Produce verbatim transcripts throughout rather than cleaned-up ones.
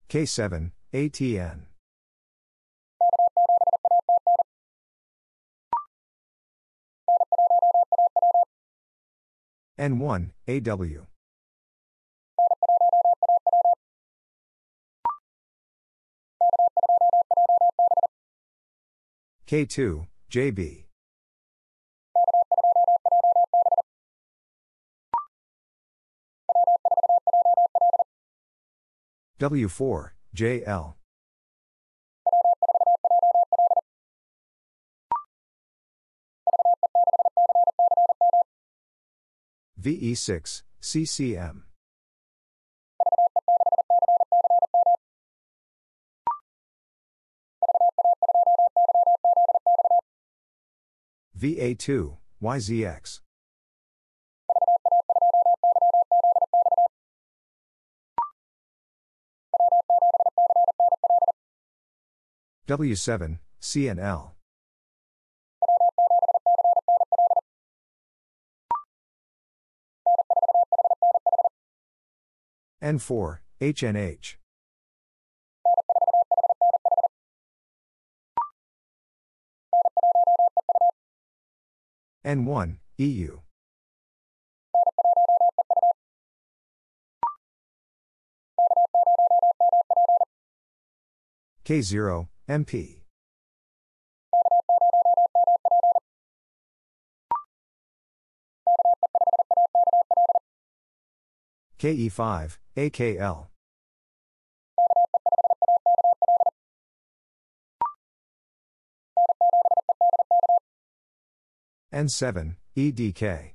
K seven, A T N. N one, A W. K two, J B. W four, J L. V E six, C C M. V A two, Y Z X. W seven, C N L. N four, H N H. N one, E U. K zero, M P. K E five, A K L. N seven, E D K.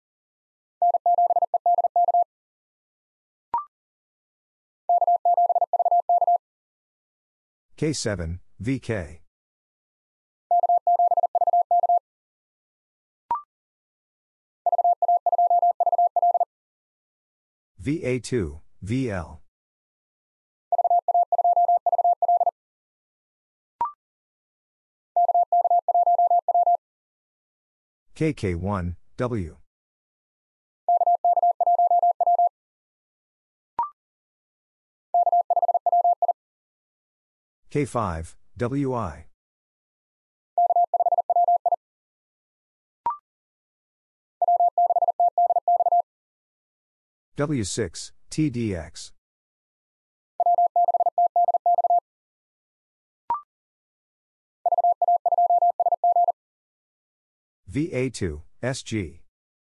K seven, V K. V A two, V L. K K one, W. K five, W I. W six, T D X. V A two, S G.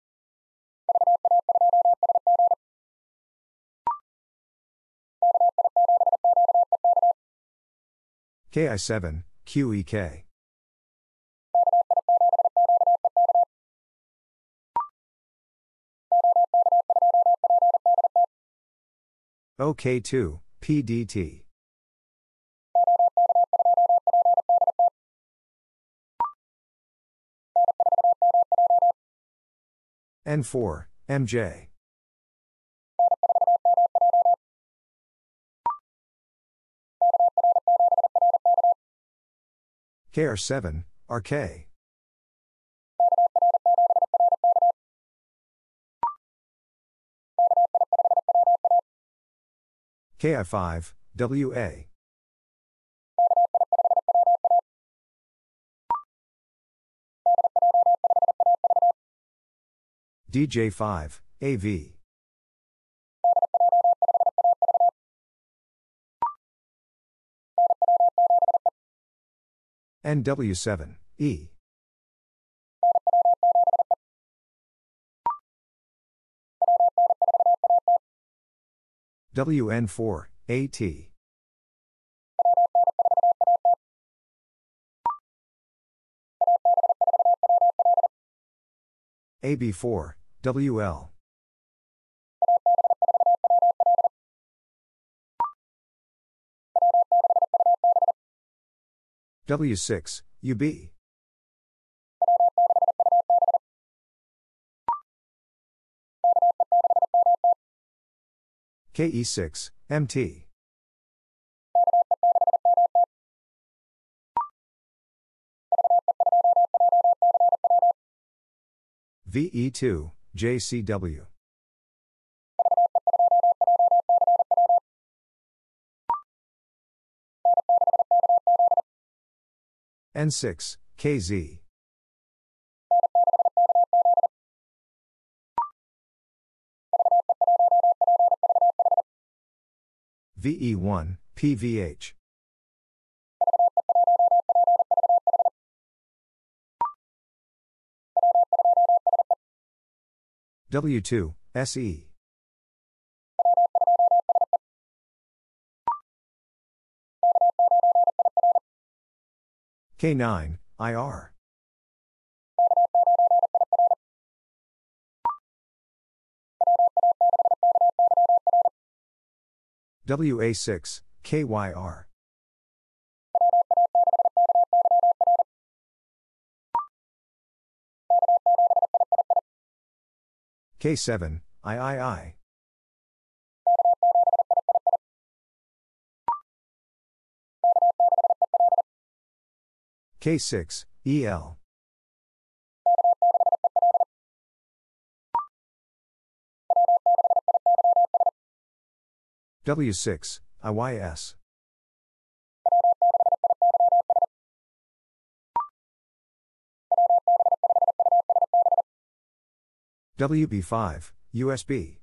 K I seven, Q E K. O K two, P D T. N four, M J. K R seven, R K. K I five, W A. D J five, A V. N W seven, E. W N four, A T. A B four, W L. W six, U B. K E six, M T. V E two, J C W. N six, K Z. V E one, P V H. W two, S E. K nine, I R. W A six, K Y R. K seven, I I I. K six, E L. W six, I Y S. W B five, U S B.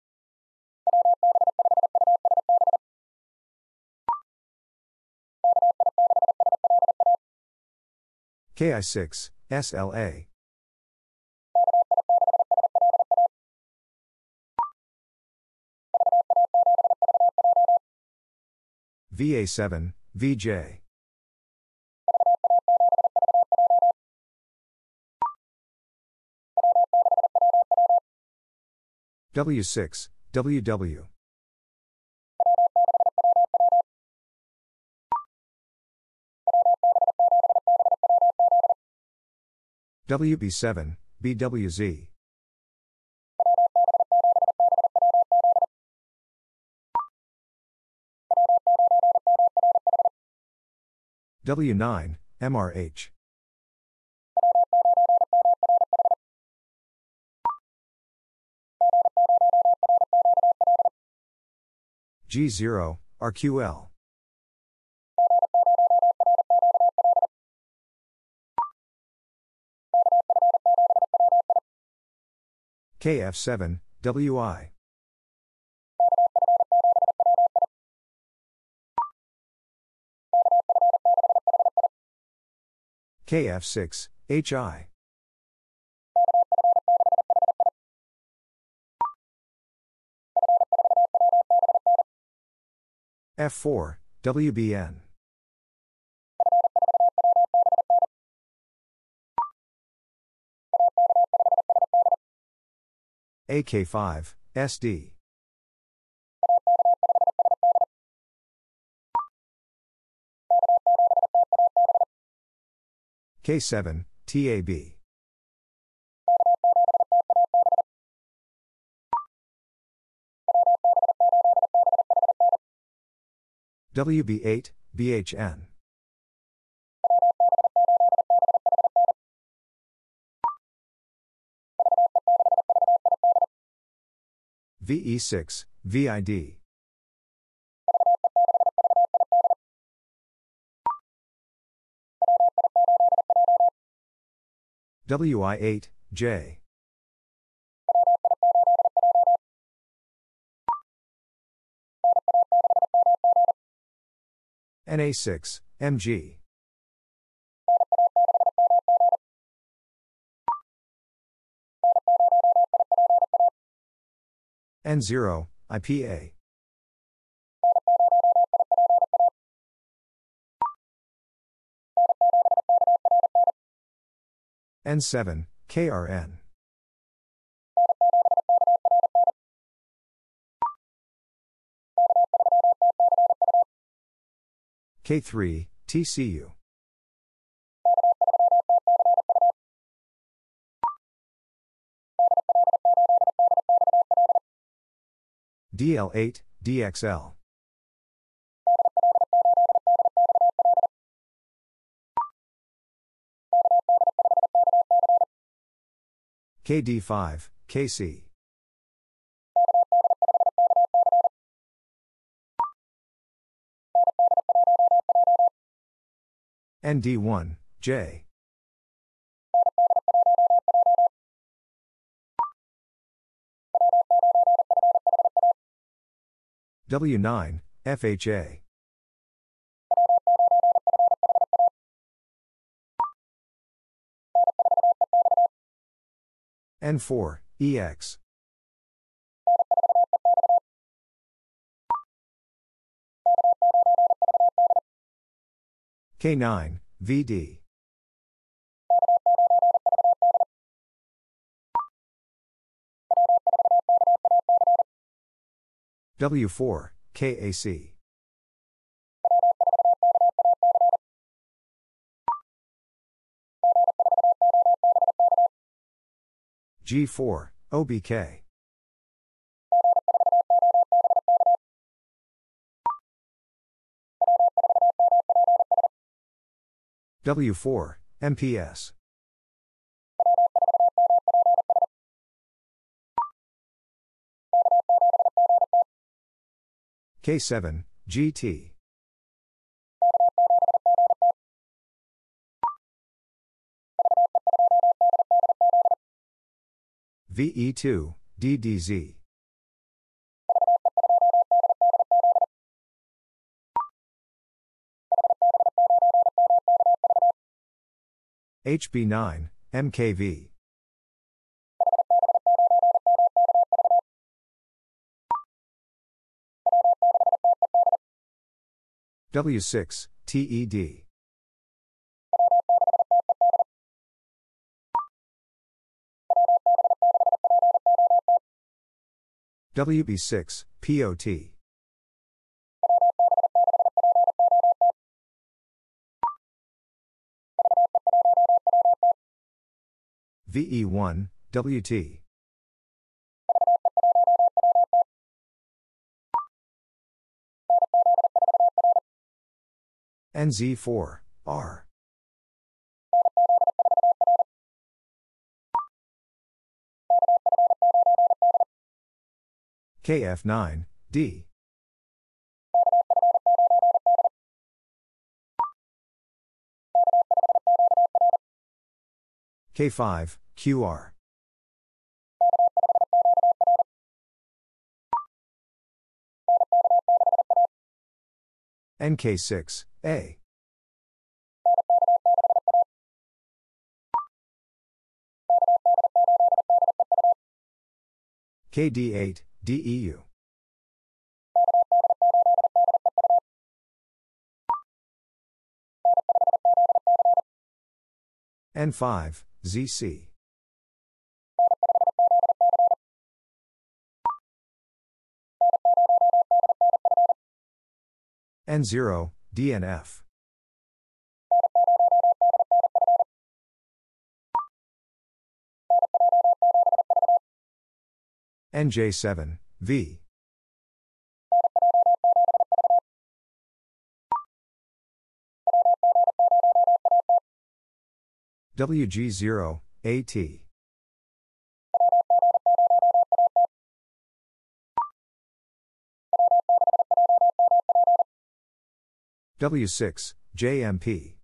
K I six, S L A. V A seven, V J. W six, W W. W B seven, B W Z. W nine, M R H. G zero, R Q L. K F seven, W I. K F six, H I. F four, W B N. A K five, S D. K seven, T A B. W B eight, B H N. V E six, V I D. W I eight, J. N A six, M G. N zero, I P A. N seven, K R N. K three, T C U. D L eight, D X L. K D five, K C. N D one, J. W nine, F H A. N four, E X. K nine, V D. W four, K A C. G four, O B K. W four, M P S. K seven, G T. V E two, D D Z. H B nine, M K V. W six, T E D. W B six, P O T. V E one, W T. N Z four, R. K F nine, D. K five, Q R. N K six, A. K D eight, D E U. N five, Z C. N zero, D N F. N J seven, V. W G zero, A T. W six, J M P.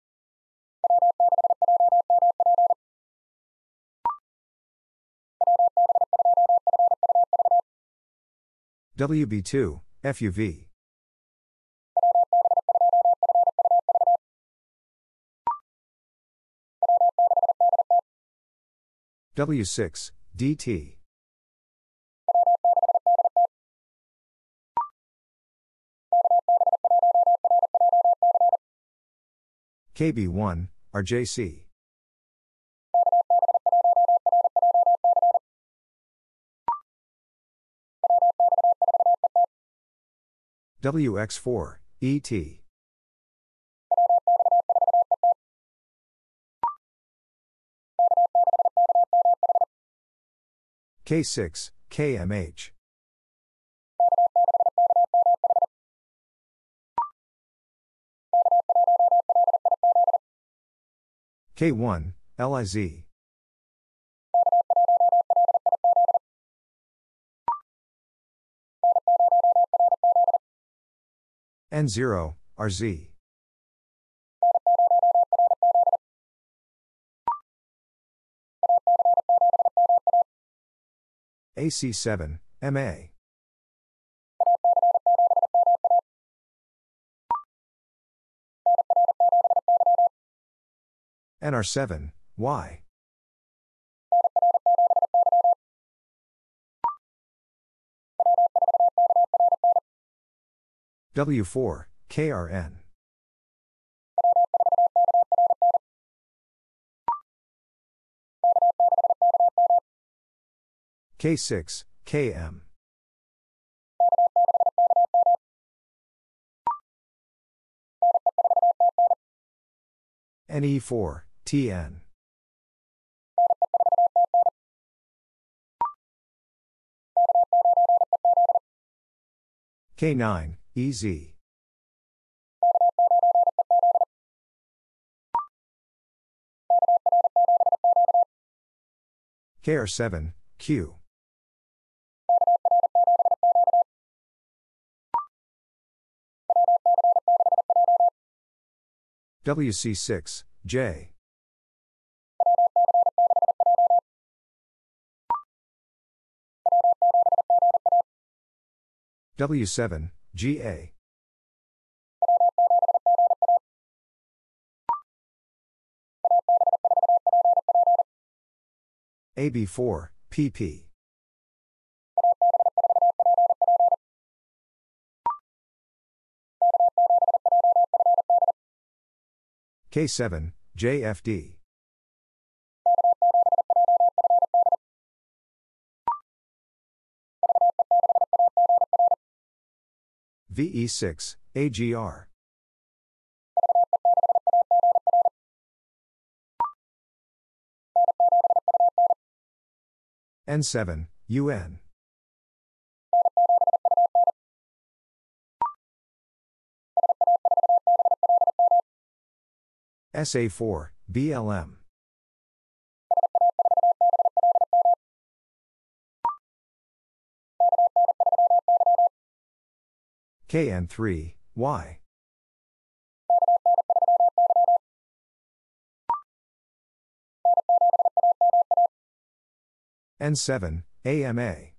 W B two, F U V. W six, D T. K B one, R J C. W X four, E T. K six, K M H. K one, L I Z. N zero, R Z. A C seven, M A. N R seven, Y. W four, K R N. K six, K M. N E four, T N. K nine, E Z. K R seven, Q. W C six, J. W seven, G A. A B four, P P. K seven, J F D. V E six, A G R. N seven, U N. S A four, B L M. K N three, Y. N seven, A M A.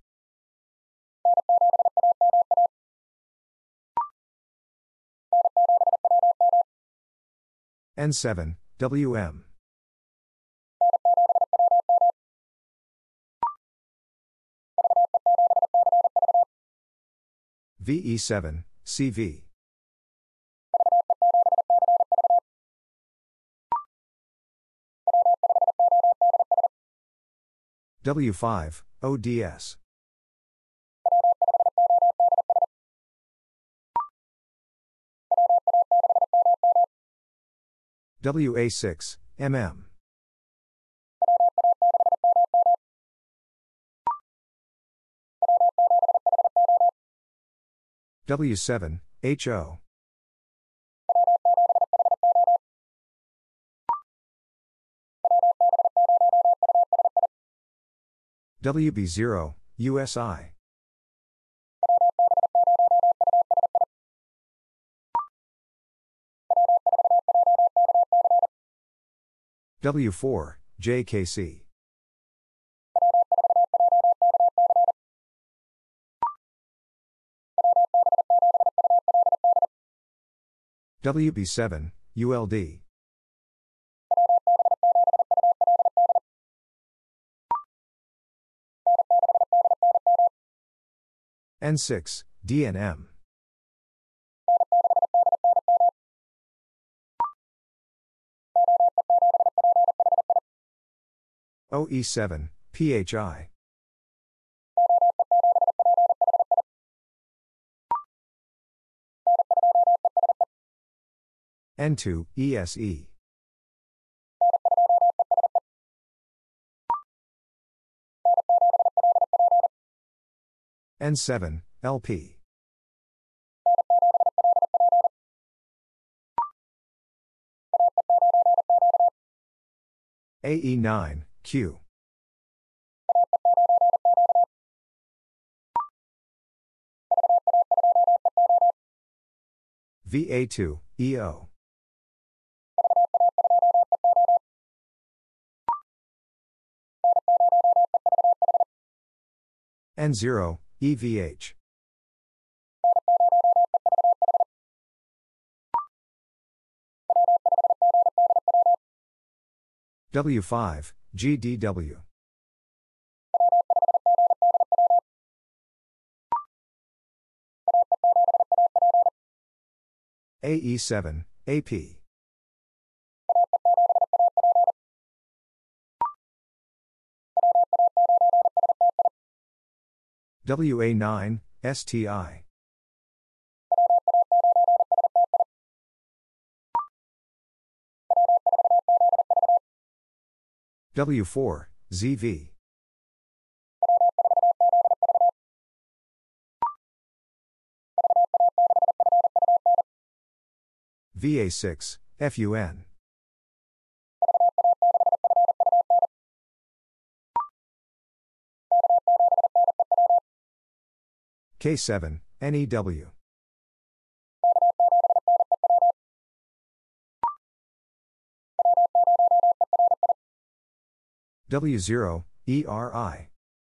N seven, W M. V E seven, C V. W five, O D S. W A six, M M. W seven, H O. W B zero, U S I. W four, J K C. W B seven, U L D. N six, D N M. O E seven, P H I. N two, E S E. N seven, L P. A E nine, Q. V A two, E O. N zero, E V H. W five, G D W. A E seven, A P. W A nine, S T I. W four, Z V. V A six, F U N. K seven, N E W. W zero, E R I.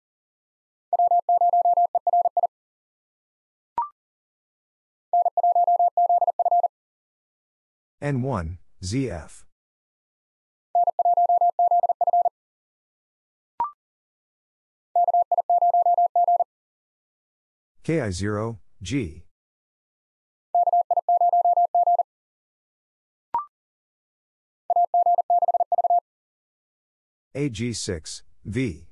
N one, Z F. K I zero, G. A G six, V.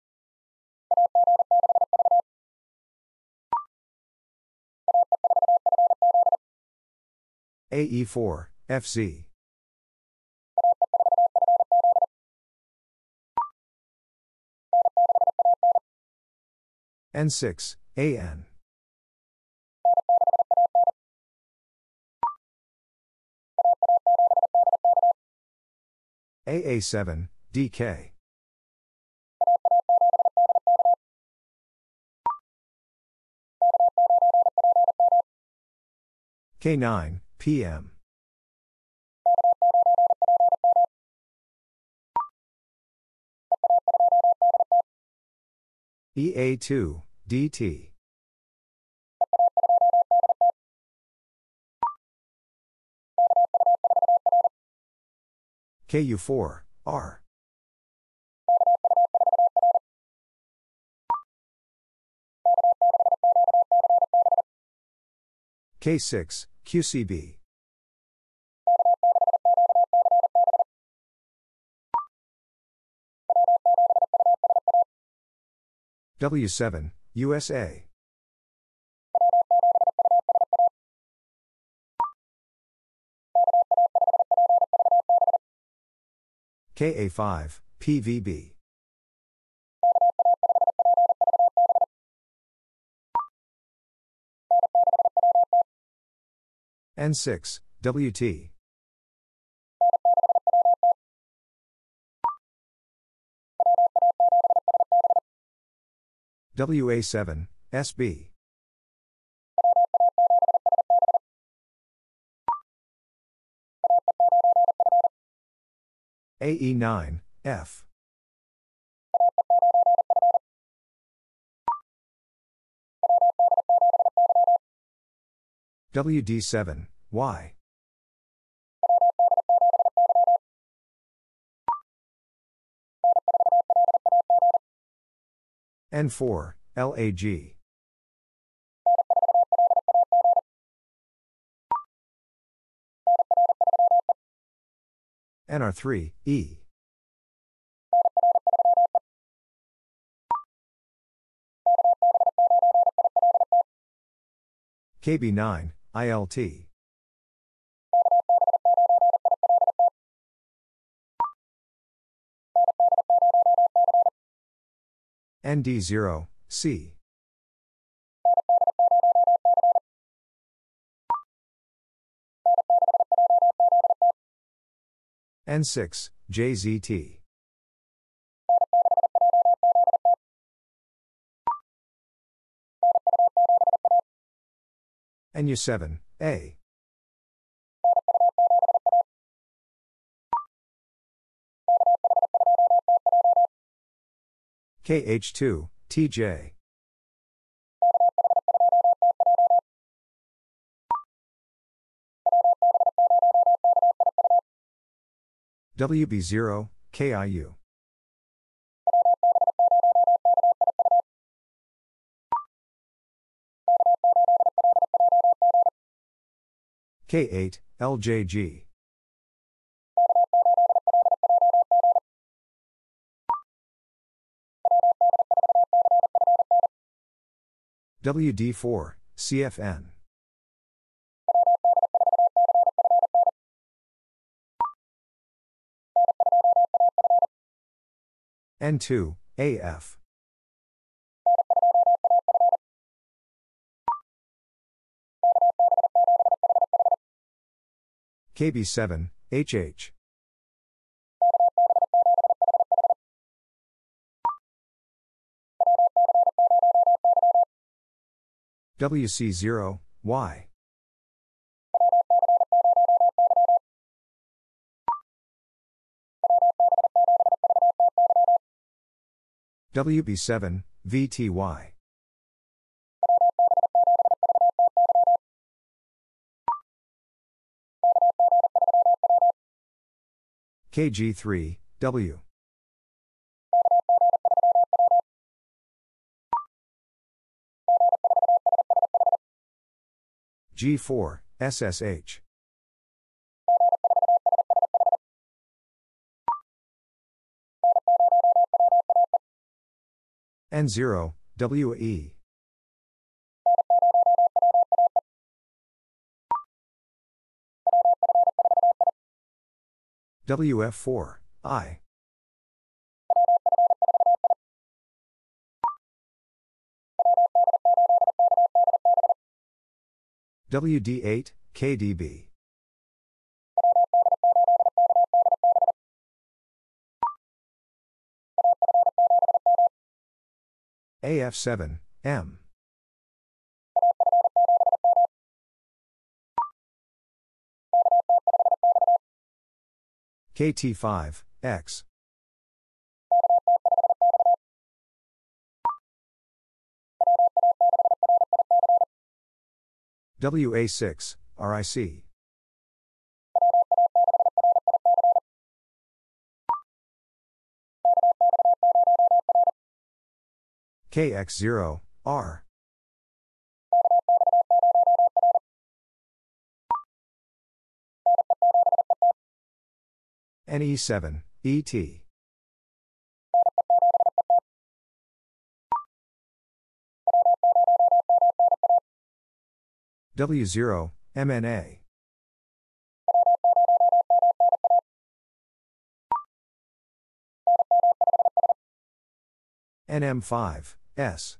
A E four, F Z. N six, A N. A A seven, D K. K nine, P M. E A two, D T. K U four, R. K six, Q C B. W seven, U S A. K A five, P V B. N six, W T. W A seven, S B. A E nine, F. W D seven, Y. N four, L A G. N R three, E. K B nine, I L T. N D zero, C. N six, J Z T. N U seven, A. K H two, T J. W B zero, K I U. K eight, L J G. W D four, C F N. N two, A F. K B seven, H H. W C zero, Y. W B seven, V T Y. K G three, W. G four, S S H. N zero, W E. W F four, I. W D eight, K D B. A F seven, M. K T five, X. W A six, R I C. K X zero, R. N E seven, E T. W zero, M N A. N M five, S.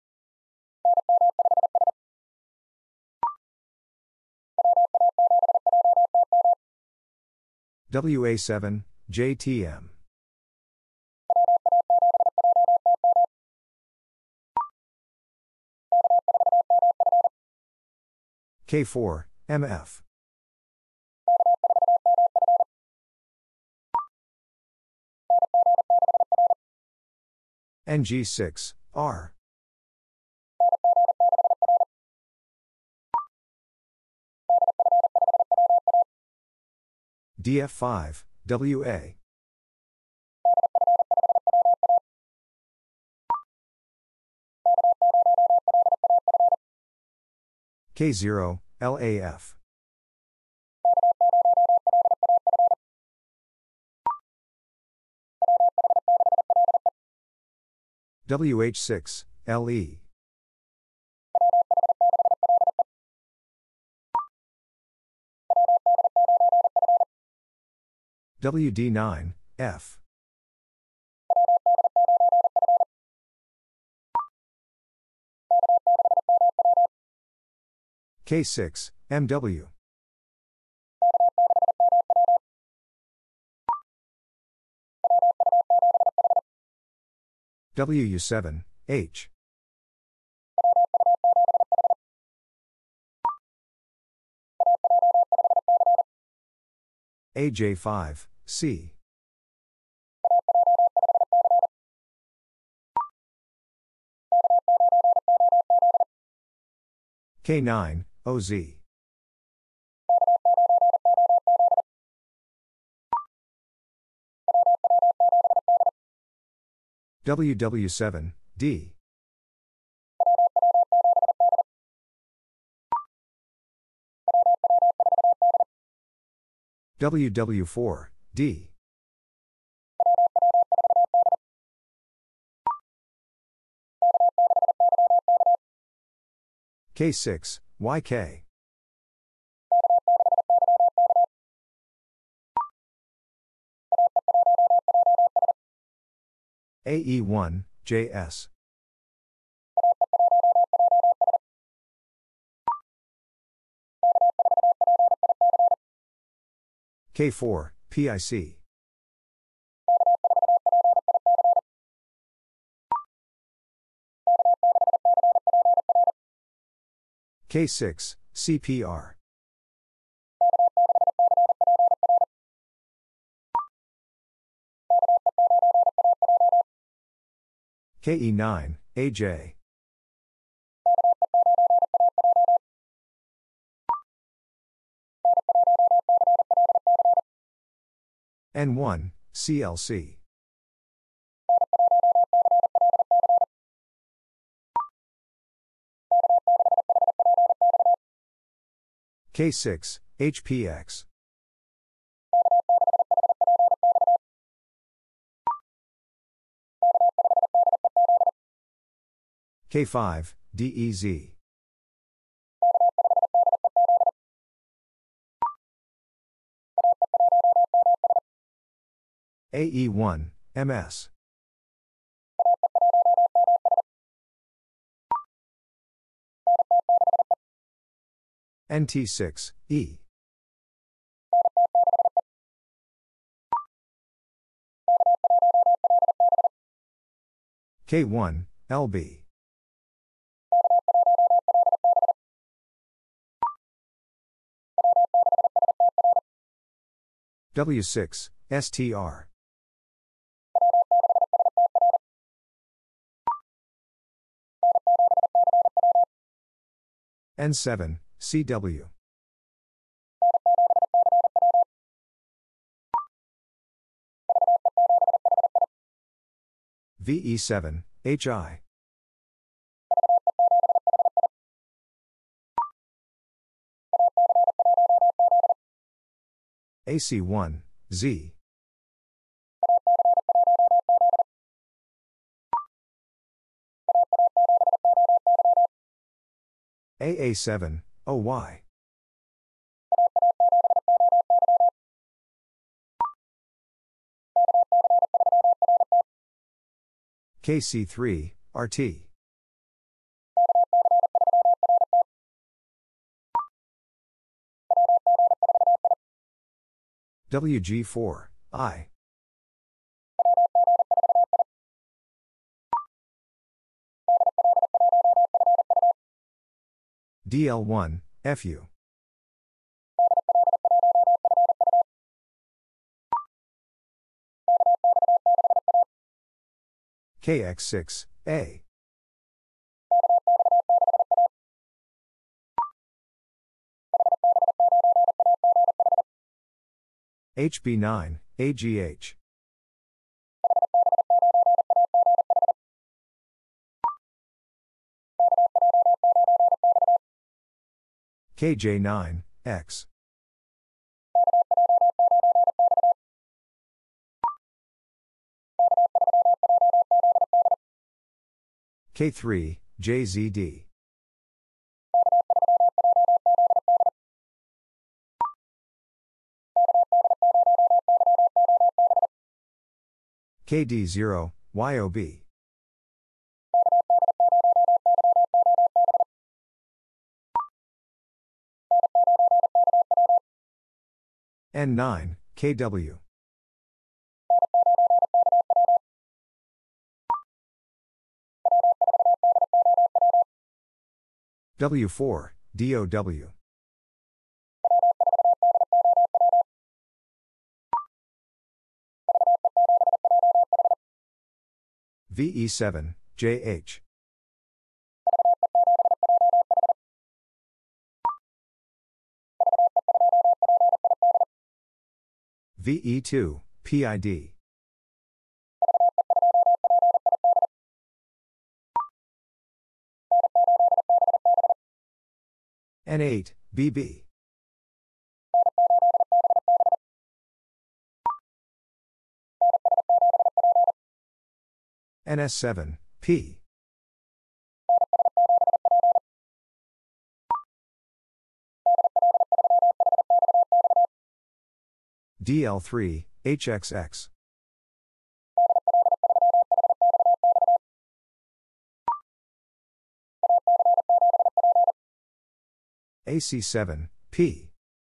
W A seven, J T M. K four, M F. N G six, R. D F five, W A. K zero, L A F. W H six, L E. W D nine, F. K six, M W. W U seven, H. A J five, C. K nine, O Z. W W seven, D. W W four, D. K six, Y K. A E one, J S. K four, P I C. K six, C P R. K E nine, A J. N one, C L C. K six, H P X. K five, D E Z. A E one, M S. N T six, E. K one, L B. W six, S T R. N seven, C W. V E seven, H I. A C one, Z. A A seven, O Y. K C three, R T. W G four, I. D L one, F U. K X six, A. H B nine, A G H. K J nine, X. K three, J Z D. K D zero, Y O B. N nine, K W. W four, D O W. V E seven, J H. V E two, P I D. N eight, B B. N S seven, P. D L three, H X X. A C seven, P.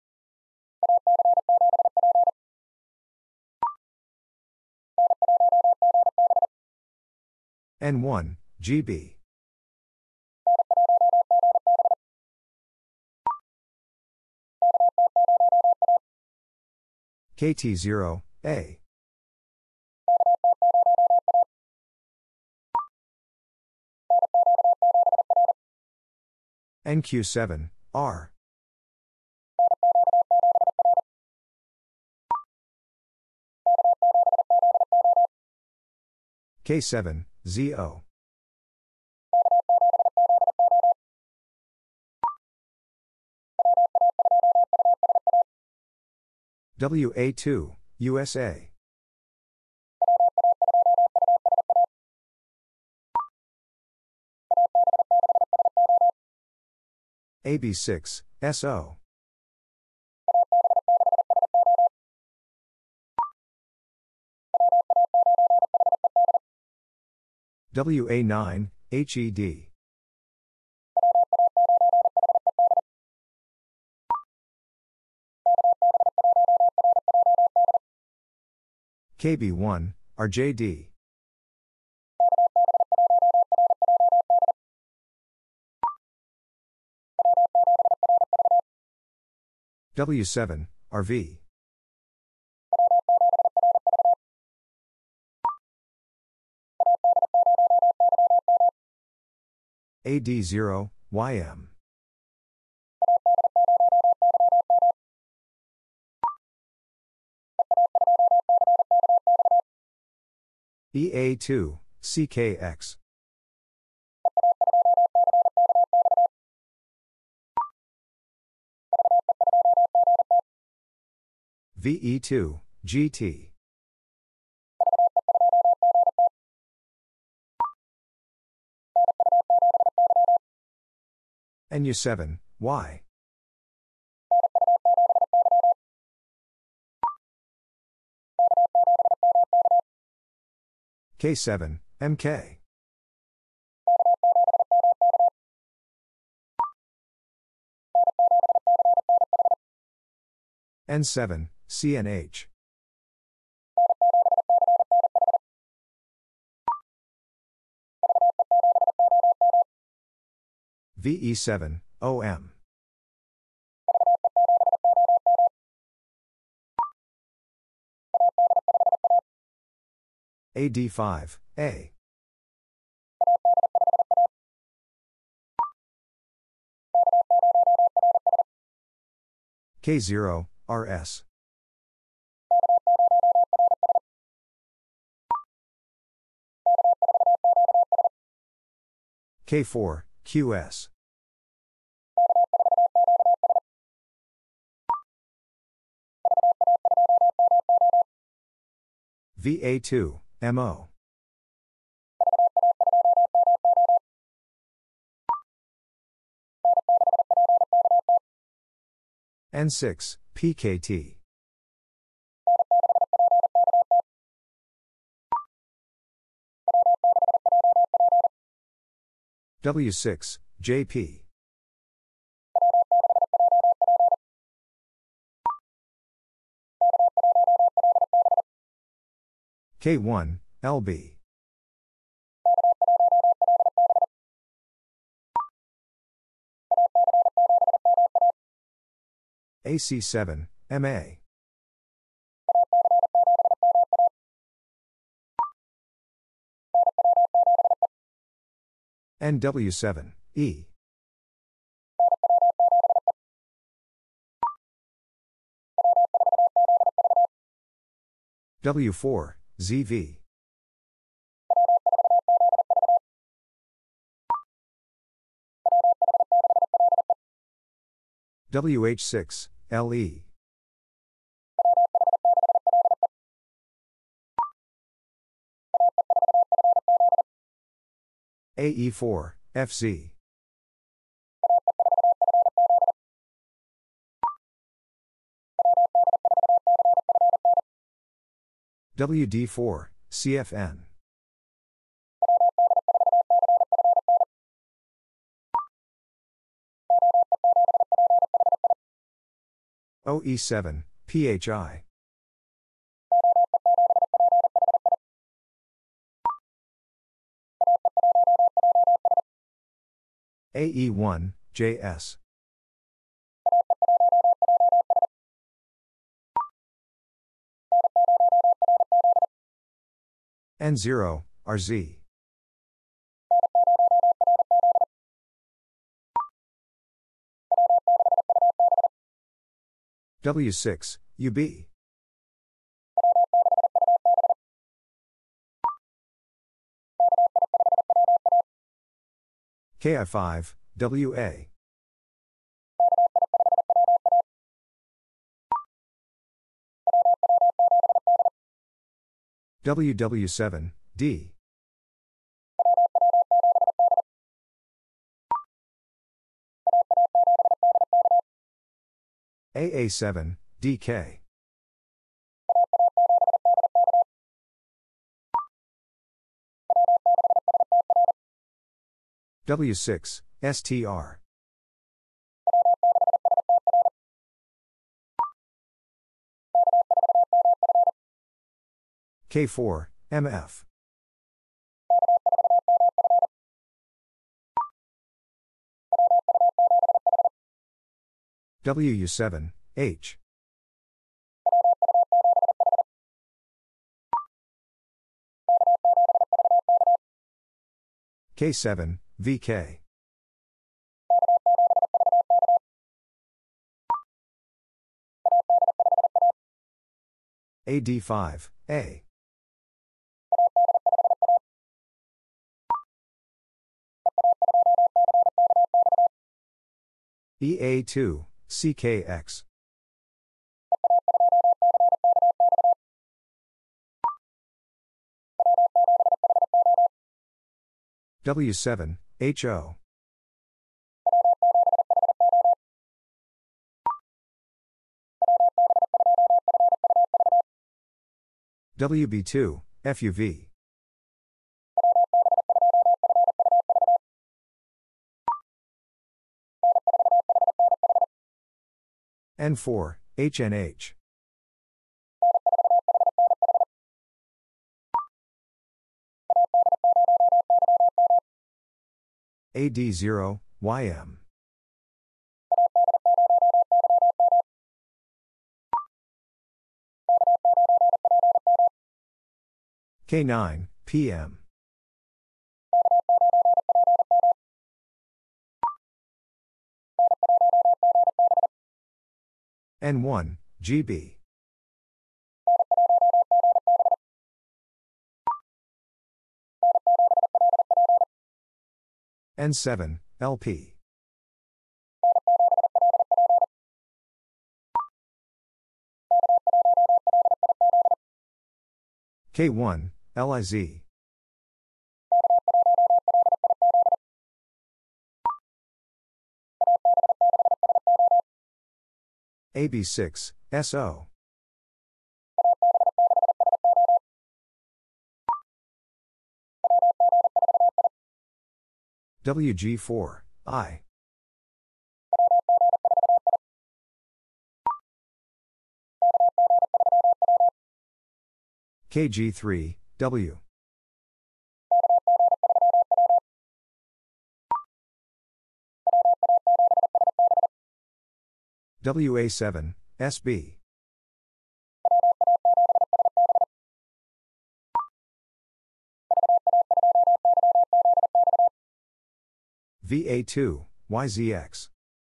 N one, G B. K T zero, A. N Q seven, R. K seven, Z O. W A two, U S A. A B six, S O. W A nine, H E D. K B one, R J D. W seven, R V. A D zero, Y M. E A two, C K X. V E two, G T. N U seven, Y. K seven, M K. N seven, C N H. V E seven, O M. A D five, A. K zero, R S. K four, Q S. V A two, M O. N six, P K T. W six, J P. K one, L B. A C seven, M A. N W seven, E. W four, Z V. W H six, L E. A E four, F Z. W D four, C F N. O E seven, P H I. A E one, J S. N zero, R Z. W six, U B. K I five, W A. W W seven, D. A A seven, D K. W six, S T R. K four, M F. W U seven, H. K seven, V K. A D five, A. E A two, C K X. W seven, H O. W B two, F U V. N four, H N H. A D zero, Y M. K nine, P M. N one, G B. N seven, L P. K one, L I Z. A B six, S O. W G four, I. K G three, W. W A seven, S B. V A two, Y Z X.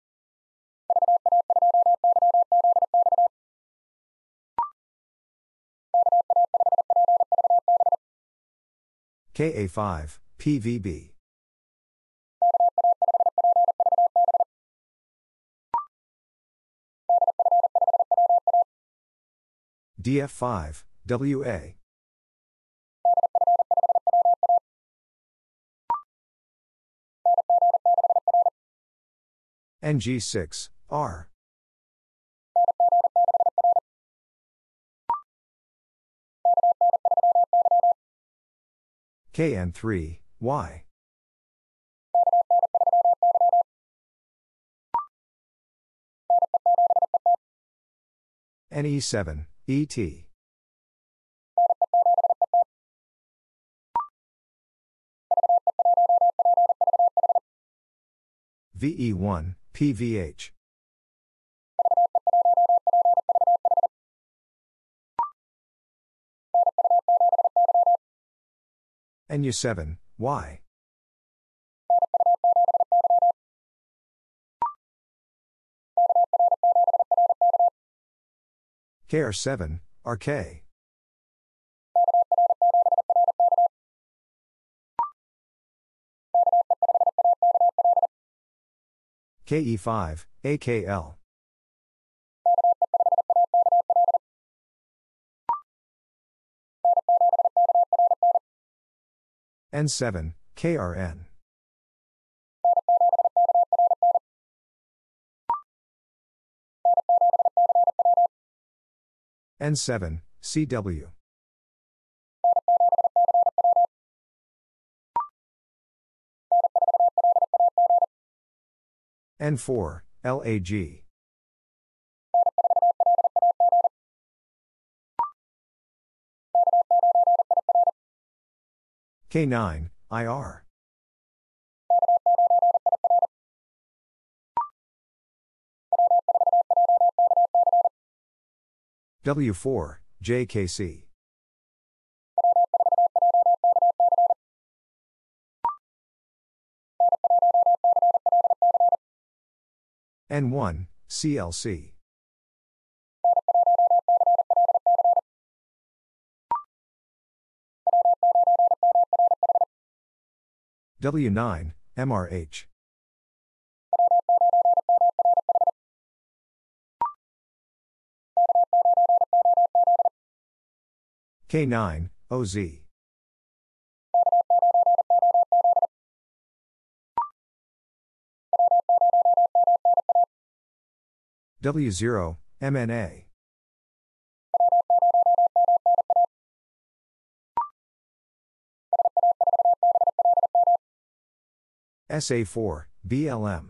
K A five, P V B. D F five, W A. N G six, R. K N three, Y. N E seven, E T. V E one, P V H. N U seven, Y. K R seven, R K. K E five, A K L. N seven, K R N. N seven, C W. N four, L A G. K nine, I R. W four, J K C. N one, C L C. W nine, M R H. K nine, O Z. W zero, M N A. S A four, B L M.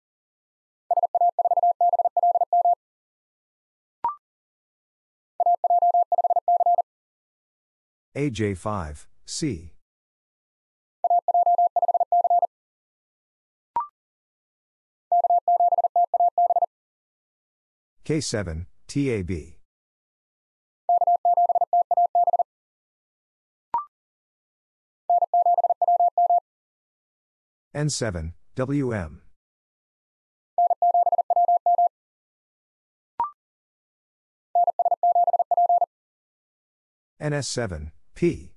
A J five, C. K seven, T A B. N seven, W M. N S seven, P.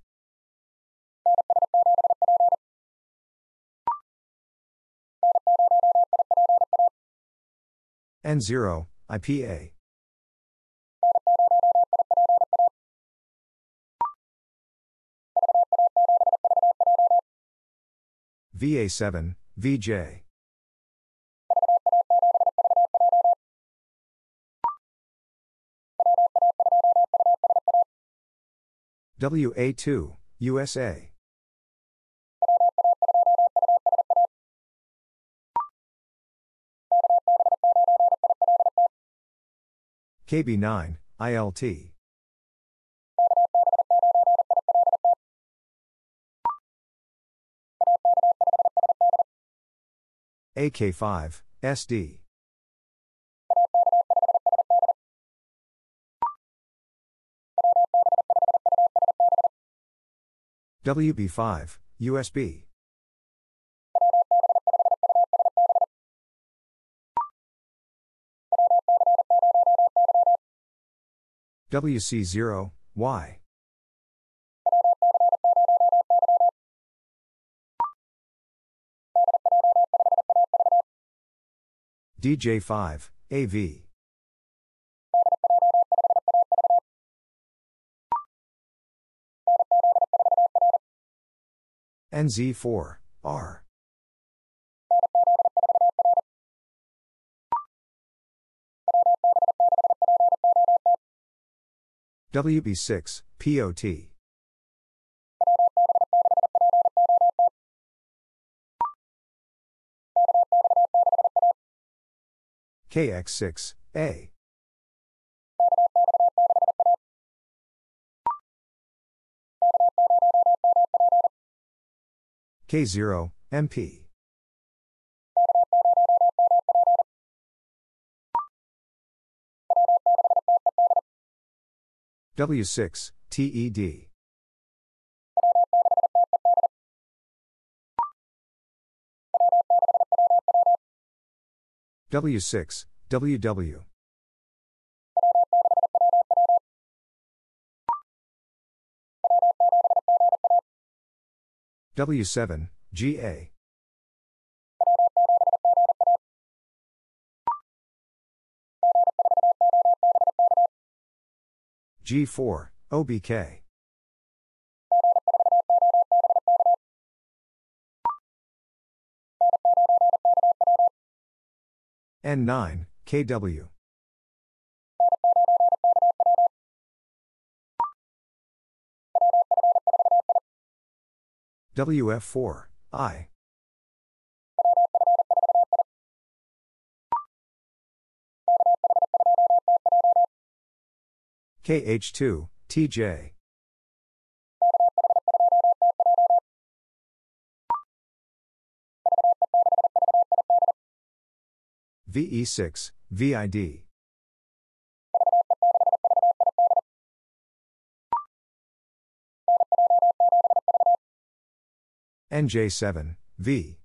N zero, I P A. V A seven, V J. W A two, U S A. K B nine, I L T. A K five, S D. W B five, U S B. W C zero, Y. D J five, A V. N Z four, R. W B six, P O T. K X six, A. K zero, M P. W six, T E D. W six, W W. W seven, G A. G four, O B K. N nine, K W. W F four, I. K H two, T J. V E six, V I D. N J seven, V.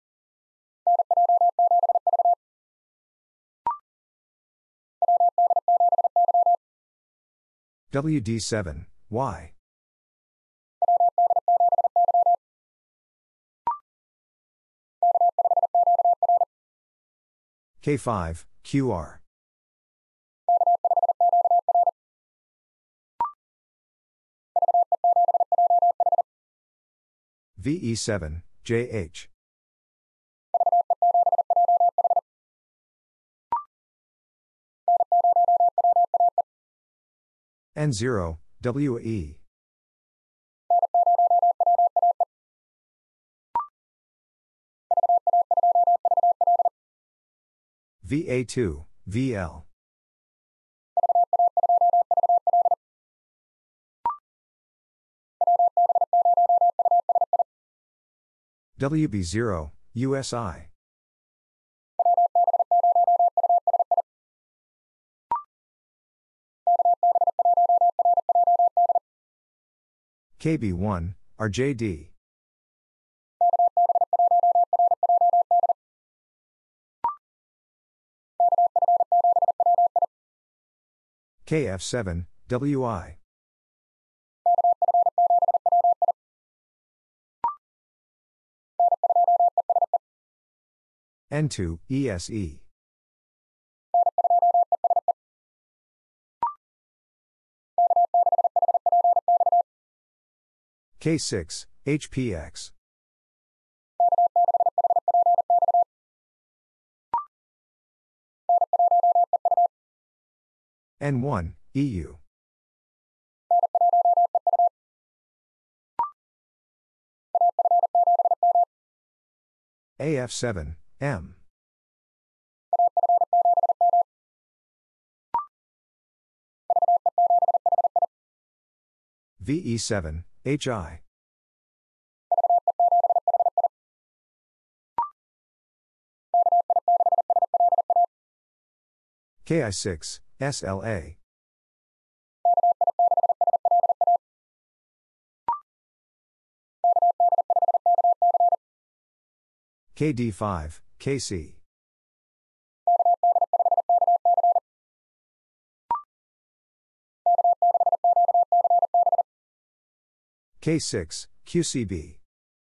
W D seven, Y. K five, Q R. V E seven, J H. N zero, W E. V A two, V L. W B zero, U S I. K B one, R J D. K F seven, W I. N two, E S E. K six, H P X. N one, E U. A F seven, M. V E seven, H I. K I six, S L A. K D five, K C. K six, Q C B.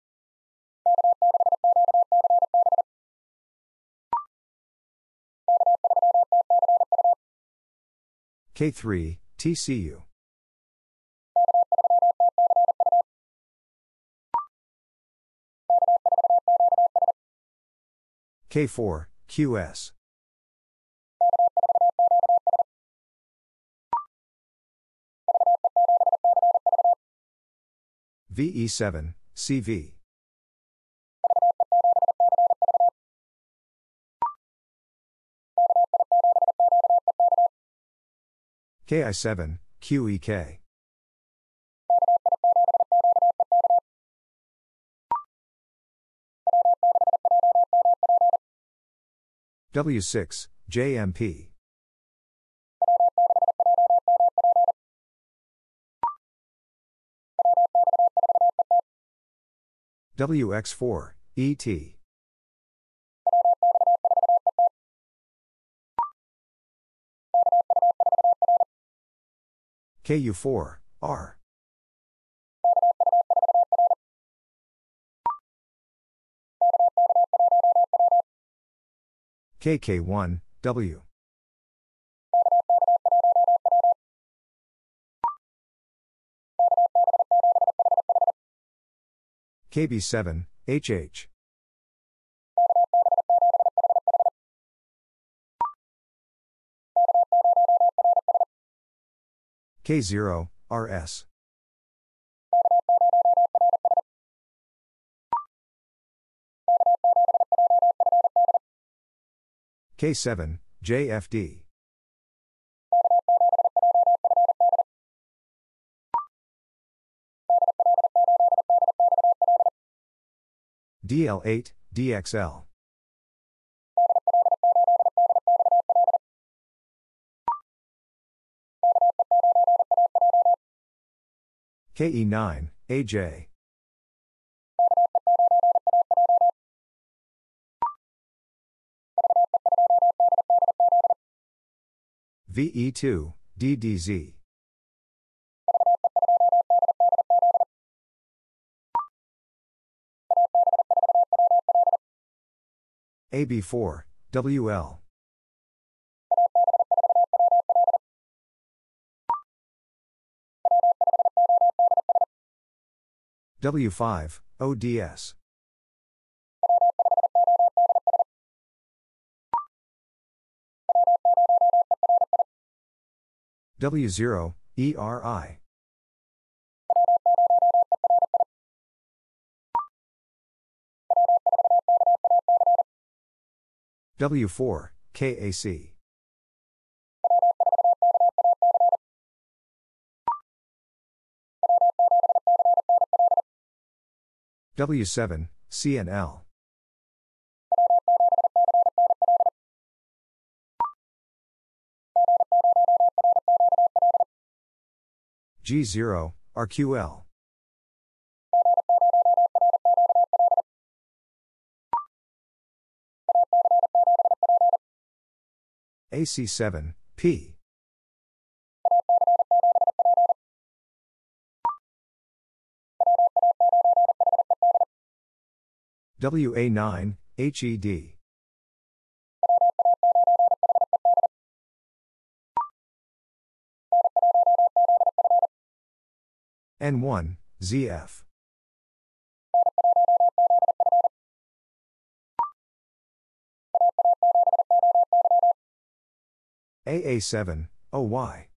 K three, T C U. K four, Q S. V E seven, C V. K I seven, Q E K. W six, J M P. W X four, E T. K U four, R. K K one, W. K B seven, H H. K zero, R S. K seven, J F D. D L eight, D X L. K E nine, A J. V E two, D D Z. A B four, W L. W five, O D S. W zero, E R I. W four, K A C. W seven, C N L. G zero, R Q L. A C seven, P. W A nine, H E D. N one, Z F. A A seven, O Y.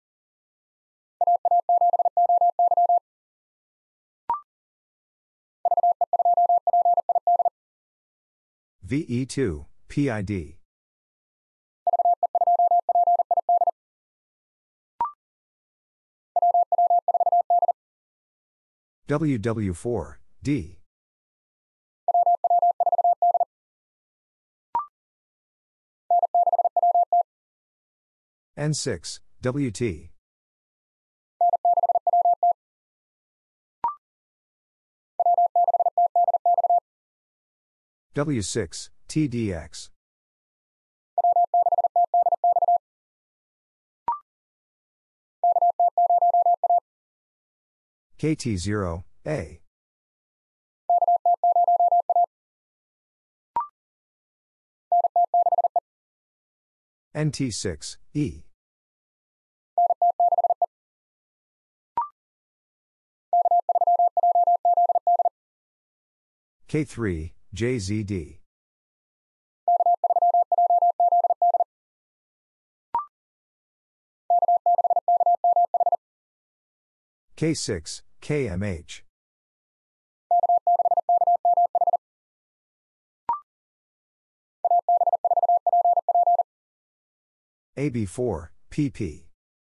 V E two, P I D. W W four, D. N six, W T. W six, T D X. K T zero, A. N T six, E. K three, J Z D. K six, K M H. A B four, P P.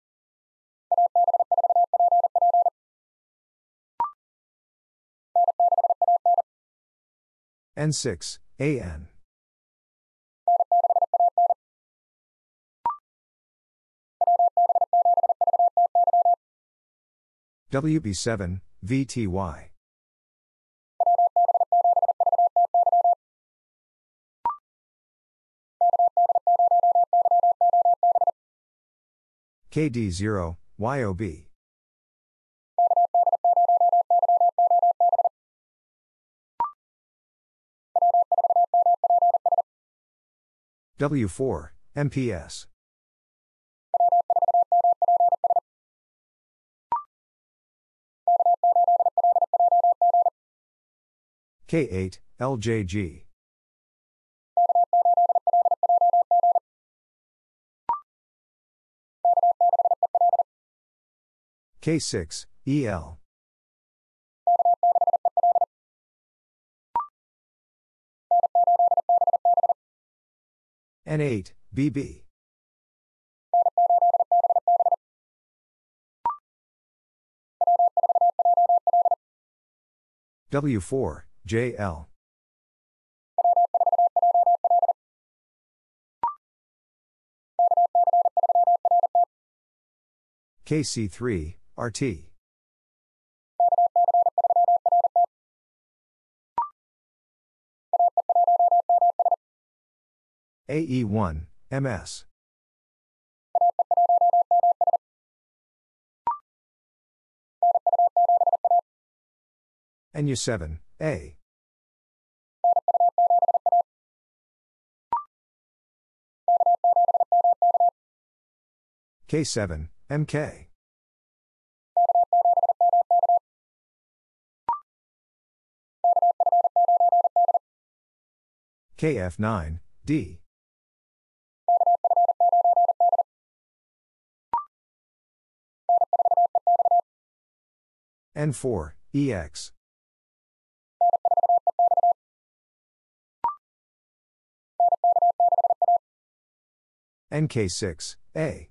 N six, A N. W B seven, V T Y. K D zero, Y O B. W four, M P S. K eight, L J G. K six, E L. N eight, B B. W four, J L. K C three, R T. A E one, M S. N U seven, A. K seven, M K. K F nine, D. N four, E X. N K six, A.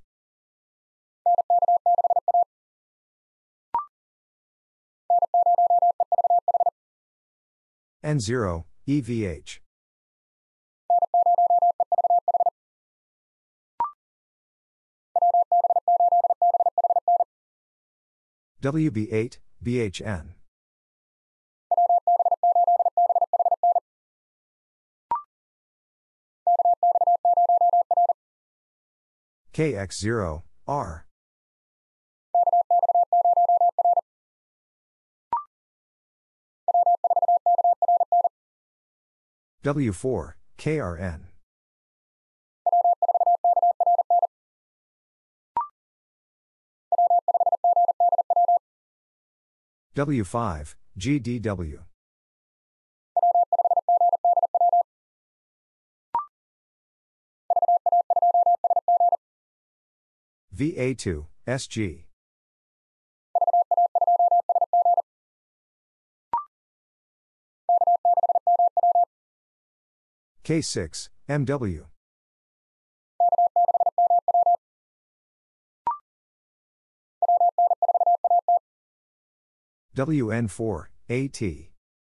N zero, E V H. W B eight, B H N. K X zero, R. W four, K R N. W five, G D W. V A two, S G. K six, M W. W N four, A T.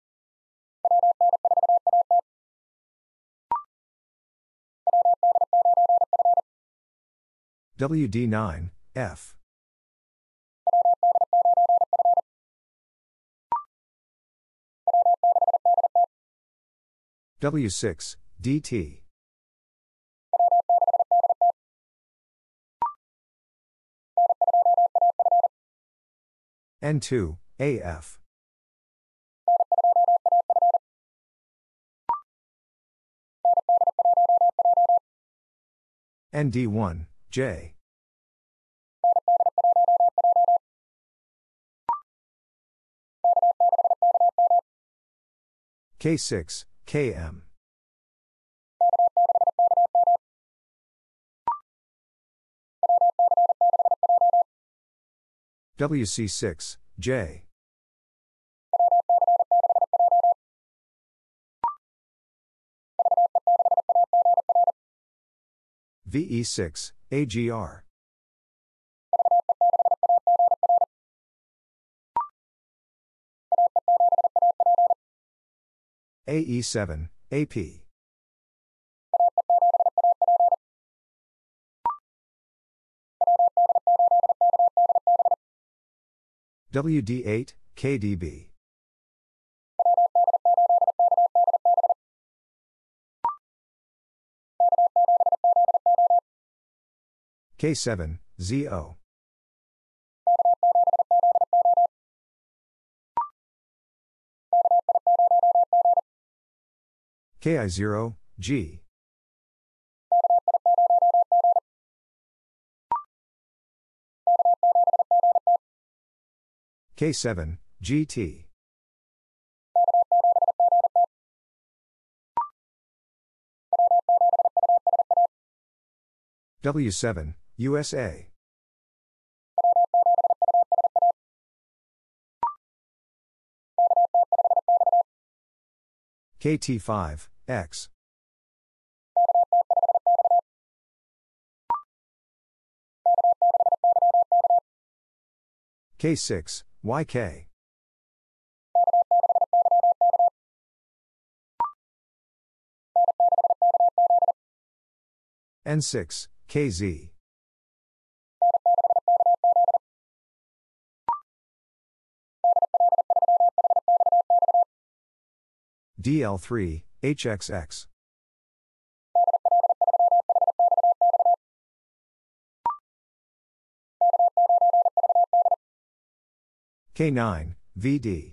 W D nine, F. W six, D T. N two, A F. N D one, J. K six, K M. W C six, J. V E six, A G R. A E seven, A P. W D eight, K D B. K seven, Z O. K I zero, G. K seven, G T. W seven, U S A. K T five, X. K six, Y K. N six, K Z. D L three, H X X. K nine, V D.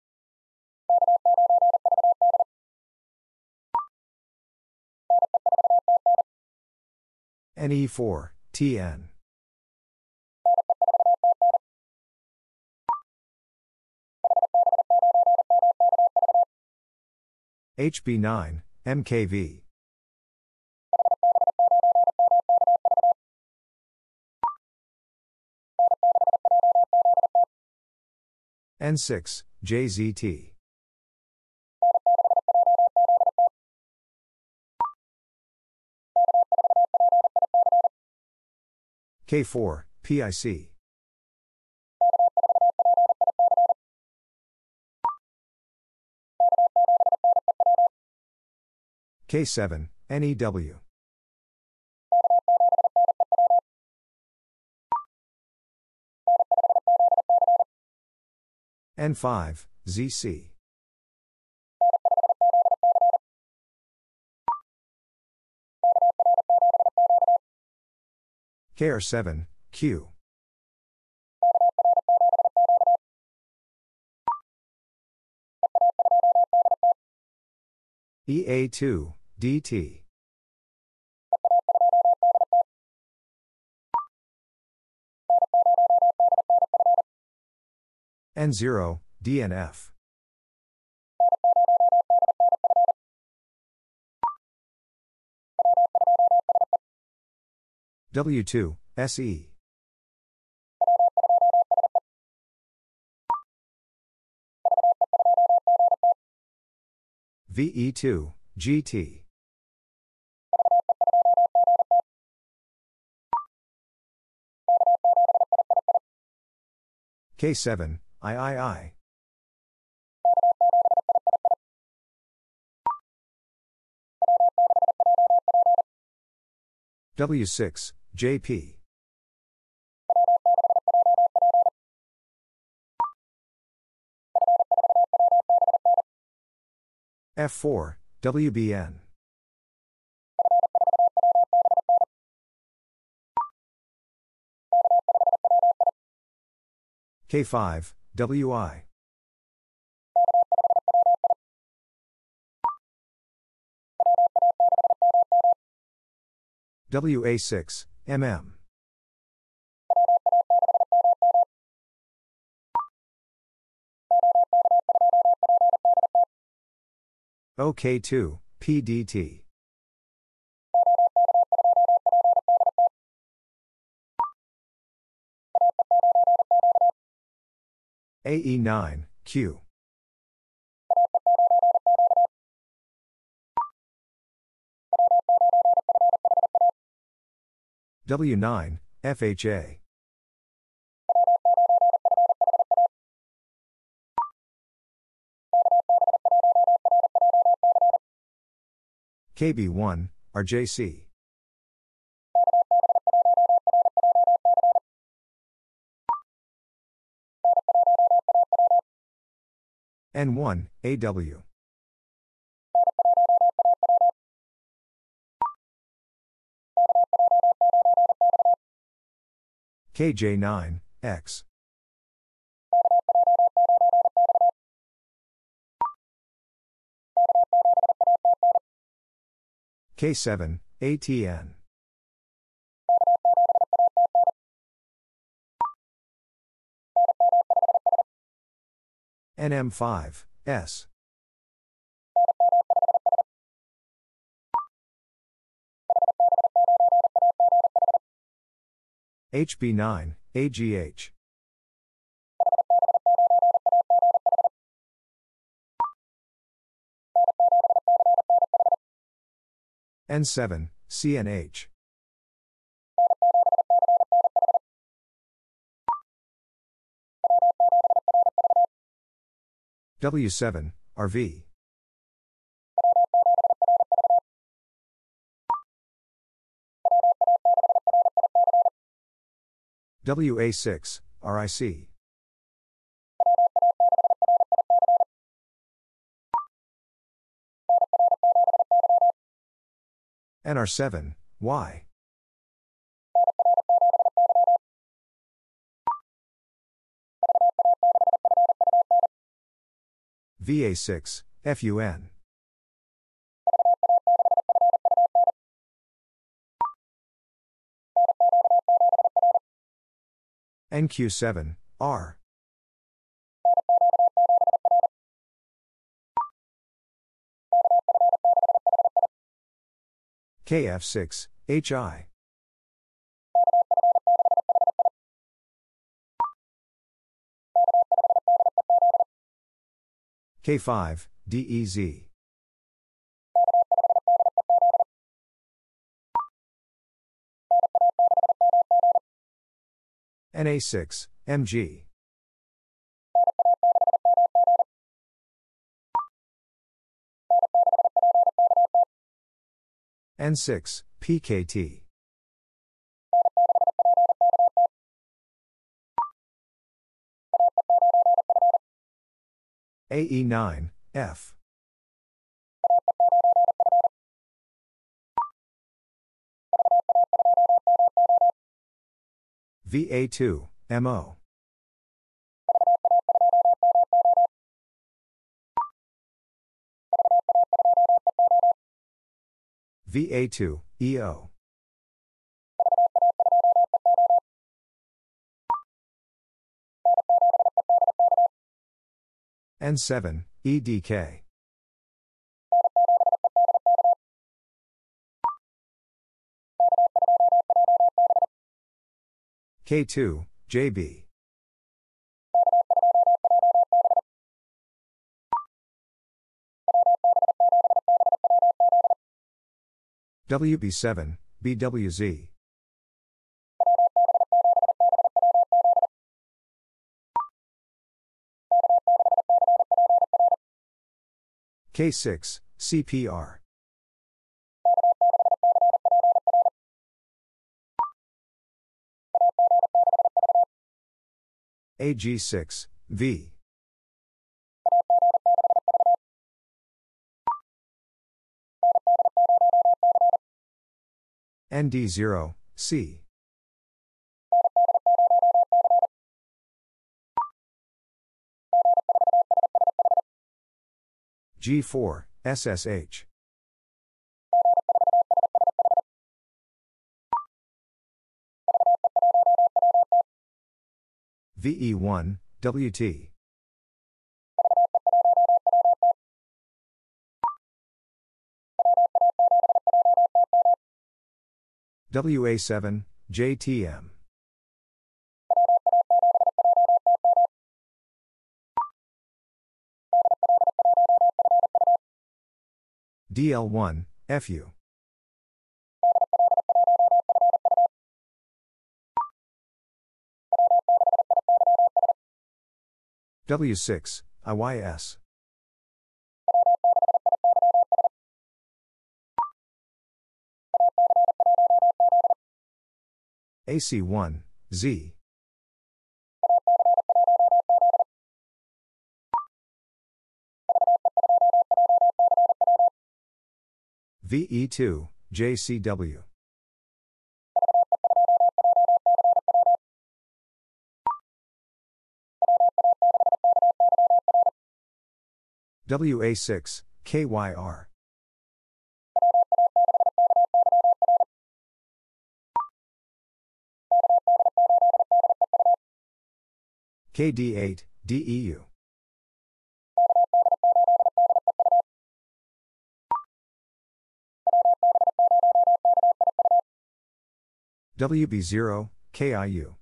N E four, T N. H B nine, M K V. N six, J Z T. K four, P I C. K seven, N E W. N five, Z C. K R seven, Q. E A two, D T. N zero, D N F. W two, S E. V E two, G T. K seven, I I I. W six, J P. F four, W B N. K five, W I. W A six, M M. O K two, P D T. A E nine, Q. W nine, F H A. K B one, R J C. N one, A W. K J nine, X. K seven, A T N. N M five, S. H B nine, A G H. N seven, C N H. W seven, R V. W A six, R I C. N R seven, Y. V A six, F U N. N Q seven, R. K F six, H I. K five, D E Z. N A six, M G. N six, P K T. A E nine, F. V A two, M O. V A two, E O. N seven, E D K. K two, J B. W B seven, B W Z. K six, C P R. A G six, V. N D zero, C. G four, S S H. V E one, W T. W A seven, J T M. D L one, F U. W six, I Y S. A C one, Z. V E two, J C W. W A six, K Y R. K D eight, D E U. W B zero, K I U.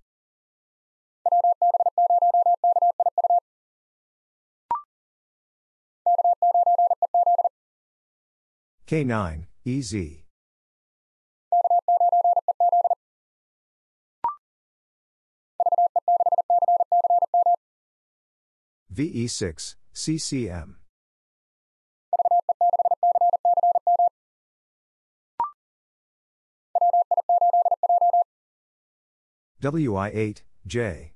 K nine, E Z. V E six, C C M. W I eight, J.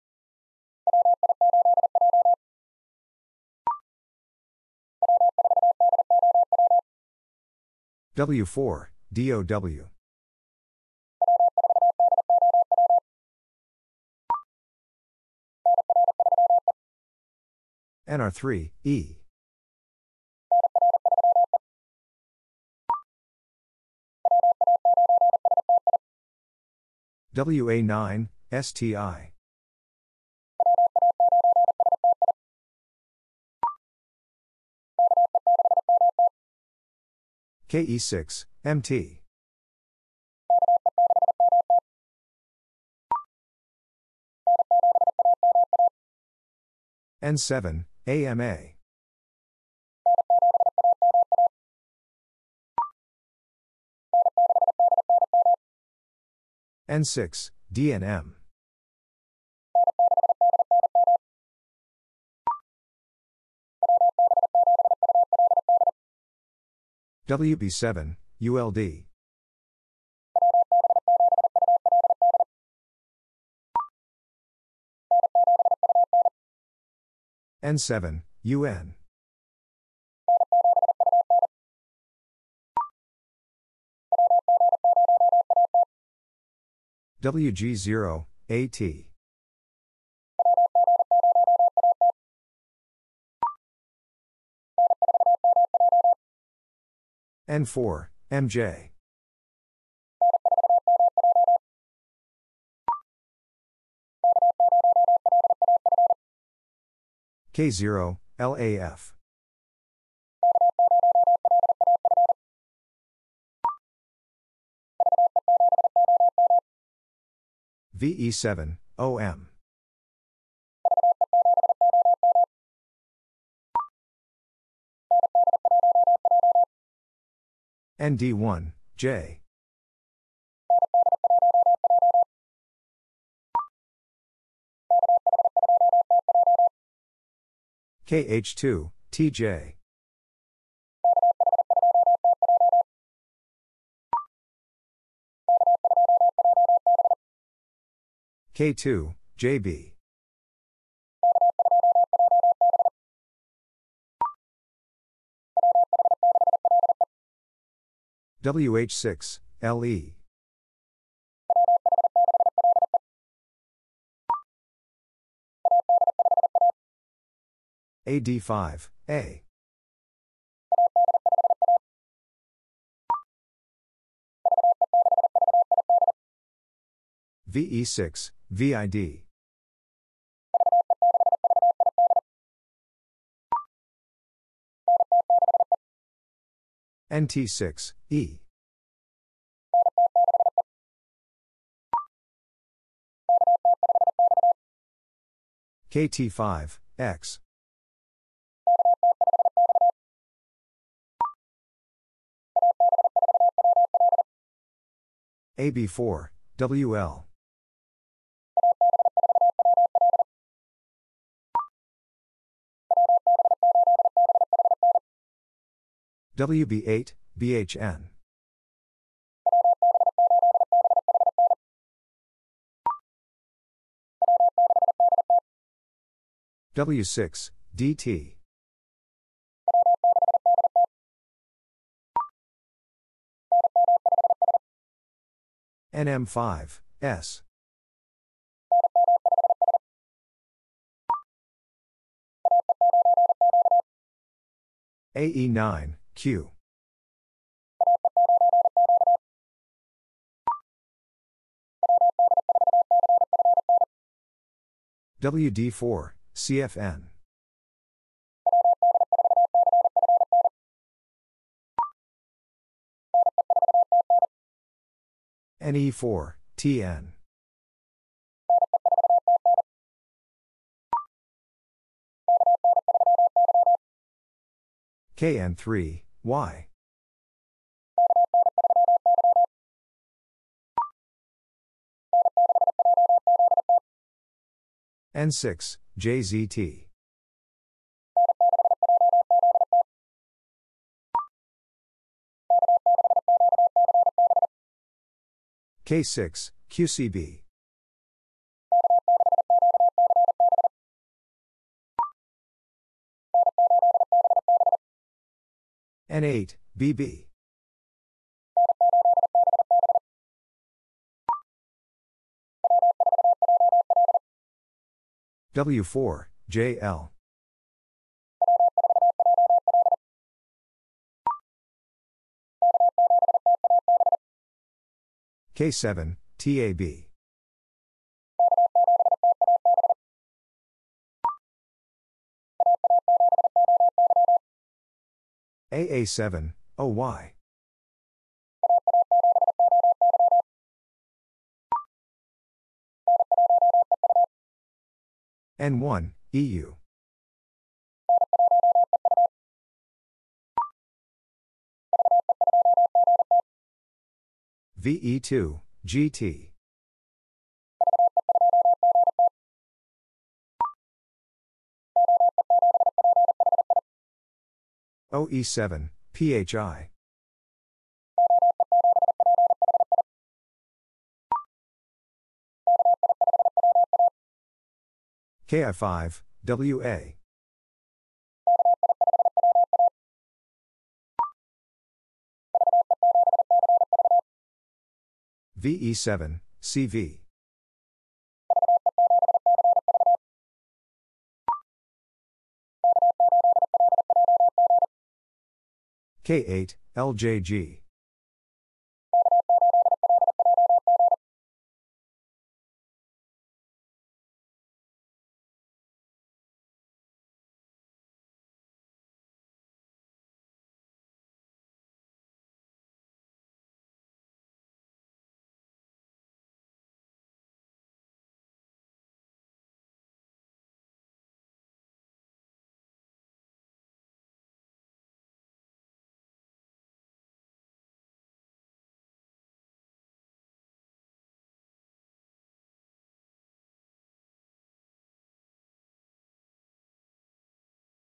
W four, D O W. N R three, E. W A nine, S T I. K E six, M T. N seven, A M A. N six, D N M. W B seven, U L D. N seven, U N. W G zero, A T. N four, M J. K zero, L A F. V E seven, O M. N D one, J. K H two, T J. K two, J B. W H six, L E. A D five, A. V E six, V I D. N T six, E. K T five, X. A B four, W L. W B eight, B H N. W six, D T. N M five, S. A E nine, Q. W D four, C F N. N E four, T N. K N three, Y. N six, J Z T. K six, Q C B. N eight, B B. W four, J L. K seven, T A B. A A seven, O Y. N one, E U. V E two, G T. O E seven, P H I. K I five, W A. V E seven, C V. K eight, L J G.